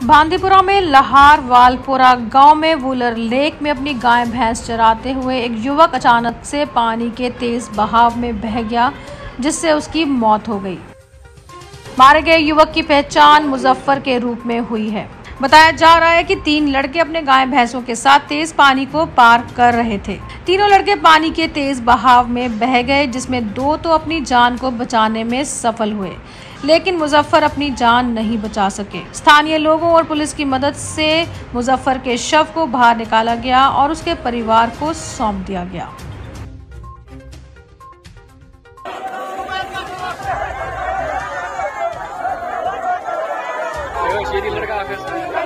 बांदीपुरा में लहार वालपुरा गांव में वुलर लेक में अपनी गाय भैंस चराते हुए एक युवक अचानक से पानी के तेज बहाव में बह गया, जिससे उसकी मौत हो गई। मारे गए युवक की पहचान मुजफ्फर के रूप में हुई है। बताया जा रहा है कि 3 लड़के अपने गाय भैंसों के साथ तेज पानी को पार कर रहे थे। तीनों लड़के पानी के तेज बहाव में बह गए, जिसमें 2 तो अपनी जान को बचाने में सफल हुए, लेकिन मुजफ्फर अपनी जान नहीं बचा सके। स्थानीय लोगों और पुलिस की मदद से मुजफ्फर के शव को बाहर निकाला गया और उसके परिवार को सौंप दिया गया। लड़का